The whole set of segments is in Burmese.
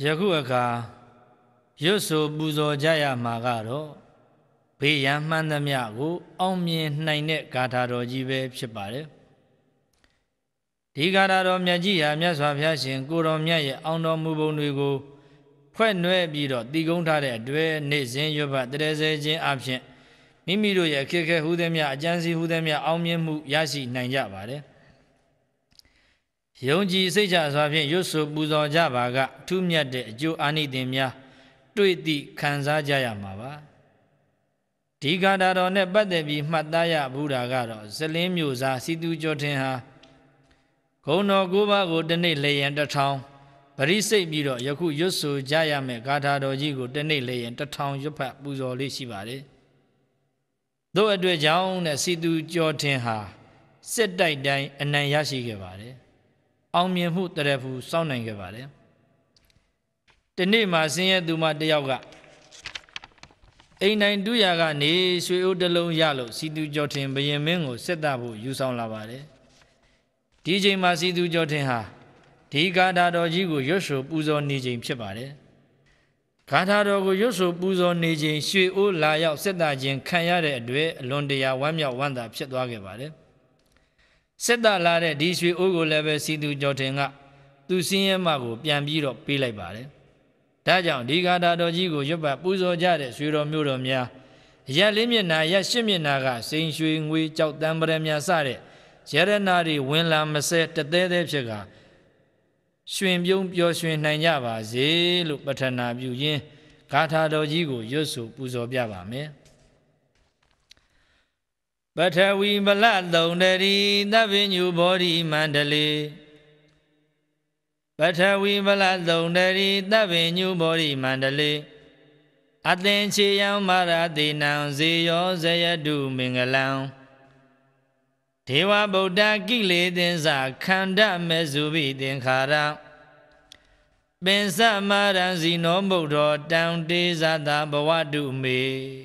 ခုအခါရွတ်ဆိုပူဇော်ကြရမှာကတော့ဘေးရန်မှန်းသမျှကိုအောင်မြင်နိုင်တဲ့ဂါထာတော်ကြီးပဲဖြစ်ပါတယ်ဒီဂါထာတော်မြတ်ကြီးဟာမြတ်စွာဘုရားရှင်ကိုတော်မြတ်ရဲ့အောင်တော်မူပုံတွေကိုဖွဲ့နွဲပြီးတော့တည်ကုန်းထားတဲ့အတွက်နေ့စဉ်ရွတ်ဖတ်တရေစေခြင်းအပြင်မိမိတို့ရဲ့အခက်အခဲဟူသည်များအကျဉ်းစီဟူသည်များအောင်မြင်မှုရရှိနိုင်ကြပါတယ်ယုံကြည်စိတ်ချစွာဖြင့်ရွတ်ဆိုပူဇော်ကြပါကထူးမြတ်တဲ့အကျိုးအာနိသင်များတွေ့သည့်ခံစားကြရမှာပါဒီဂါထာတော်နဲ့ပတ်သက်ပြီးမှတ်သားရဘူးတာကတော့ဇလင်းမျိုးစားစီသူကျော်ထင်ဟာဂုဏ်တော်၉ပါးကိုတစ်နေ့လေရင်1000ပရိစိတ်ပြီးတော့ယခုရွတ်ဆိုကြရမယ့်ဂါထာတော်ကြီးကိုတစ်နေ့လေရင်1000ရွတ်ဖတ်ပူဇော်လေးရှိပါတယ်တို့အတွက်ကြောင့်နဲ့စီသူကျော်ထင်ဟာစစ်တိုက်တိုင်းအနိုင်ရရှိခဲ့ပါတယ်အောင်မြင်မှုတရဖူစောင့်နိုင်ခဲ့ပါတယ်ဒီနေ့မှာဆင်းရဲသူမတယောက်ကအိမ်တိုင်းတူရကနေရွှေအိုးတစ်လုံးရလို့စီသူကျော်ထင်ဘယင်မင်းကိုစစ်တပ်ဖို့ယူဆောင်လာပါတယ်ဒီချိန်မှာစီသူကျော်ထင်ဟာဒီဂါထာတော်ကြီးကိုရွတ်ဆိုပူဇော်နေချိန်ဖြစ်ပါတယ်ဂါထာတော်ကိုရွတ်ဆိုပူဇော်နေချိန်ရွှေအိုးလာရောက်စစ်တပ်ခြင်းခံရတဲ့အတွက်အလွန်တရာဝမ်းမြောက်ဝမ်းသာဖြစ်သွားခဲ့ပါတယ်စစ်တပ်လာတဲ့ဒီရွှေအိုးကိုလည်းပဲစီသူကျော်ထင်ကသူစင်းရဲမကိုပြန်ပြီးတော့ပေးလိုက်ပါတယ်ဒါကြောင့်ဒီဂါထာတော်ကြီးကိုရွတ်ပတ်ပူဇော်ကြတဲ့ရွှေတော်မျိုးတော်များရက်လေးမျက်နှာရက်ရှစ်မျက်နှာကစိန်ရွှေငွေကြောက်တံပရံများစတဲ့ရတနာတွေဝင်လာမစဲတသေးသေးဖြစ်ကရွှင်ပြုံးပျော်ရွှင်နိုင်ကြပါစေလို့ပဋ္ဌာနာပြုရင်းဂါထာတော်ကြီးကိုရွတ်ဆိုပူဇော်ပြပါမယ်ပထဝီမလသုံးတရီသဗ္ဗညုဘောဓိမန္တလေပထဝီမလသုံးတရီသဗ္ဗညုဘောဓိမန္တလေအသင်္ချေယံမာရတိနံဇေယောဇယတုမင်္ဂလံဒေဝဗုဒ္ဓကိလေသင်္စခန္ဓမေစုဘိသင်္ခါရပင်စမာရံဇီနောမုဒ္ဒောတံတေဇတာဘဝတုမေ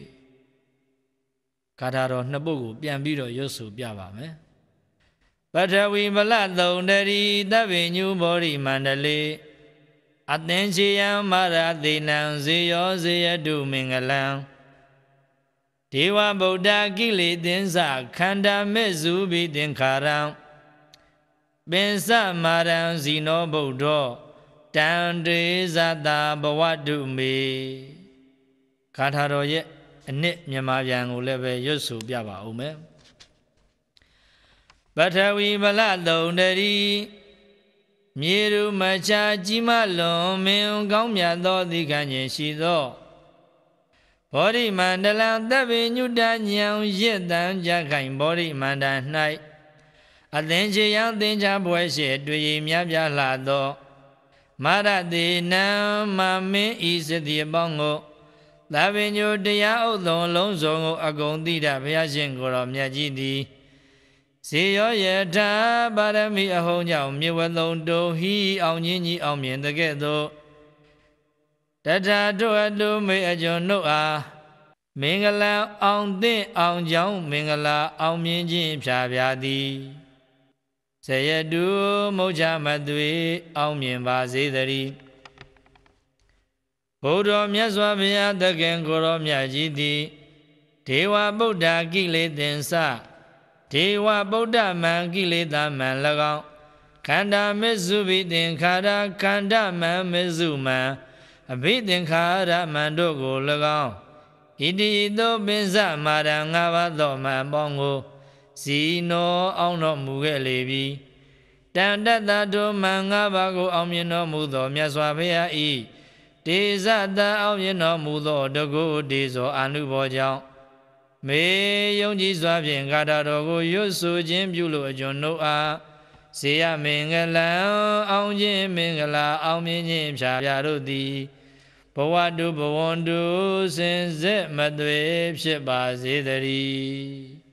ဂါထာတော်နှစ်ပုဒ်ကိုပြန်ပြီးတော့ရွတ်ဆိုပြပါမယ်ပထဝီမလသုံးတရီသဗ္ဗညုဘောဓိမန္တလေအသင်္ချေယံမာရတိနံဇေယောဇေယတုမင်္ဂလံဒေဝဗုဒ္ဓကိလေသင်္စခန္ဓာမေစုဘိသင်္ခါရံပင်စမာရံဇီနောဗုဒ္ဓောတံတေဇတာဘဝတုမေဂါထာတော်ရဲ့အနှစ်မြန်မာပြန်ကိုလည်းပဲရွတ်ဆိုပြပါဦးမယ်ပထဝီမလသုံးတရီမြေရုမချာကြီးမလွန်မင်းကောင်းမြတ်သောသီကံခြင်းရှိသောဘောဓိမန္တလံသဗ္ဗညုတညံရစ်တံကြခိုင်ဘောဓိမန္တ၌အသင်္ချေယံသင်္ချာပွဲရှိတွေ့ရမြပြလှသောမာရတိနံမမင်းဤစတိအပေါင်းကိုသဗ္ဗညုတရားဥသုံးလုံးစုံကိုအကုန်သိတာဘုရားရှင်ကိုယ်တော်မြတ်ကြီးသည်ဇေယောယထာပါရမီအဟုံးကြောင့်မြေဝသုံးတုံဟိအောင်ကြီးကြီးအောင်မြင်တဲ့ကဲ့သို့တထာတို့အတုမေအကျွန်တို့အားမင်္ဂလာအောင်သင့်အောင်ကြောင်းမင်္ဂလာအောင်မြင်ခြင်းဖြာဖြာသည်ဇယတုမုတ်ချမသွေအောင်မြင်ပါစေတည်းဘုရားမြတ်စွာဘုရားသခင်ကိုယ်တော်မြတ်ကြီးသည်ဒေဝဗုဒ္ဓကိလေသင်္စဒေဝဗုဒ္ဓမံကိလေသာမံ၎င်းခန္ဓာမေစုဘိသင်္ခါရခန္ဓာမံမေစုမံအဘိသင်္ခါရမံတို့ကို၎င်းဣတိသောပင်စမာရံ၅ပါးသောမံပေါင်းကိုဇီနောအောင်တော်မူခဲ့လေပြီတန်တတတို့မံ၅ပါးကိုအောင်မြင်တော်မူသောမြတ်စွာဘုရားဤတေဇတအောင်မြင်တော်မူသောတကုတေဇောအာနုဘောကြောင့်မေယုံကြည်စွာဖြင့်ဂါထာတော်ကိုရွတ်ဆိုခြင်းပြုလို့အကျွန်ုပ်အားဇေယမင်္ဂလံအောင်ခြင်းမင်္ဂလာအောင်မြင်ခြင်းဖြာဖြာတို့သည်ဘဝတုဘဝန္တုစင်စစ်မသွေဖြစ်ပါစေတည်း